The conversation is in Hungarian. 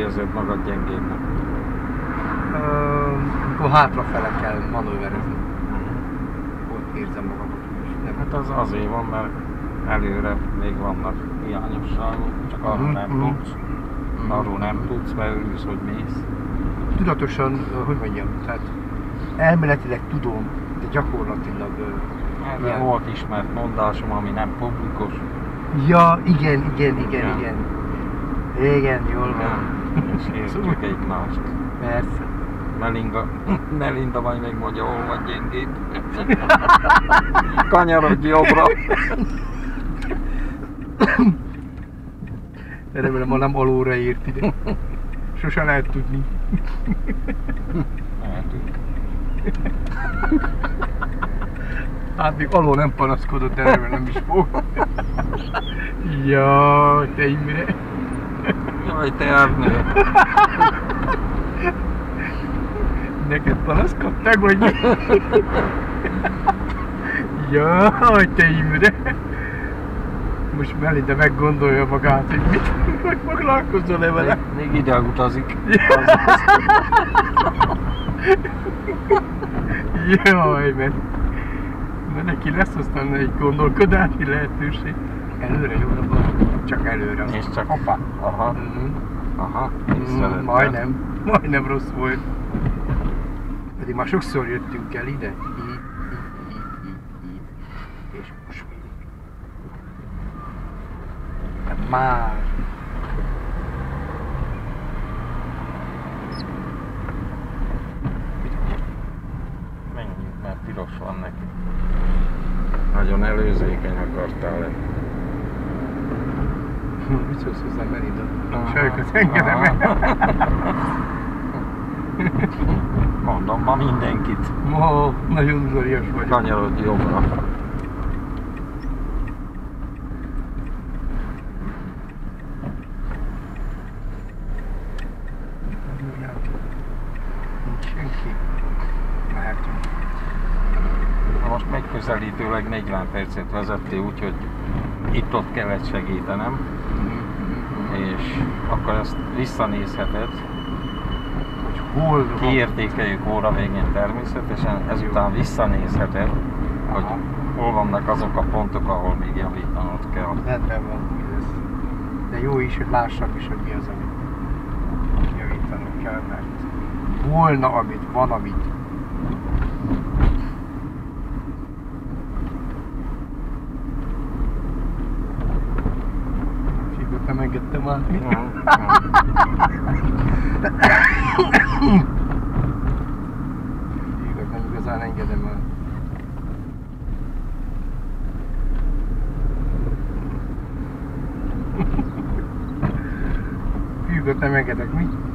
érzed magad gyengébbnek? Akkor hátrafele kell manőverezni. Ott érzem magamat is. Hát az azért van, mert előre még vannak hiányosságok, csak arról nem tudsz. Arról nem tudsz, mert örülsz, hogy mész. Tudatosan, hogy mondjam, tehát elméletileg tudom, de gyakorlatilag... Erre volt ismert mondásom, ami nem publikus. Ja, igen. Igen, jól van. És értjük egymást. Persze. Melinda majd még mondja, hol vagy gyengébb. Kanyarodj jobbra. Remélem, ha nem alóra ért ide. Sose lehet tudni. Lehetünk. Hát még alól nem panaszkodott, de remélem is fog. Jaj, te Imre. Jaj, te Ernő. Neked panaszkodtak, vagy mi? Jaj, te Imre. Most Melinda meggondolja magát, hogy mit foglalkozzon-e vele. Még ide utazik. Jaj, mert neki lesz aztán egy gondolkodási lehetőség. Előre jó van, csak előre. És csak hoppá. Aha. Aha. Majdnem rossz volt. Pedig már sokszor jöttünk el ide. És most még. Hát már. Menjünk, mert piros van neki. Nagyon előzékeny akartál lenni. Mit szólsz hozzá, Melinda? Sajokat engedem el. Mondom ma mindenkit. Ma nagyon udvarias vagyok. Kanyarodj jobbra. Nincs senki. Mehetünk. Most megközelítőleg 40 percet vezettél, úgyhogy itt-ott kellett segítenem. És akkor ezt visszanézheted. Hol kiértékeljük óra végén természetesen, ezután visszanézheted, hogy hol vannak azok a pontok, ahol még javítanod kell. Rendben van, ez. De jó is, hogy lássam is, hogy mi az, amit javítanunk kell, mert volna, amit van, amit. Figot nem engedtem át, mit? Figot nem igazán engedem el. Figot nem engedek, mi?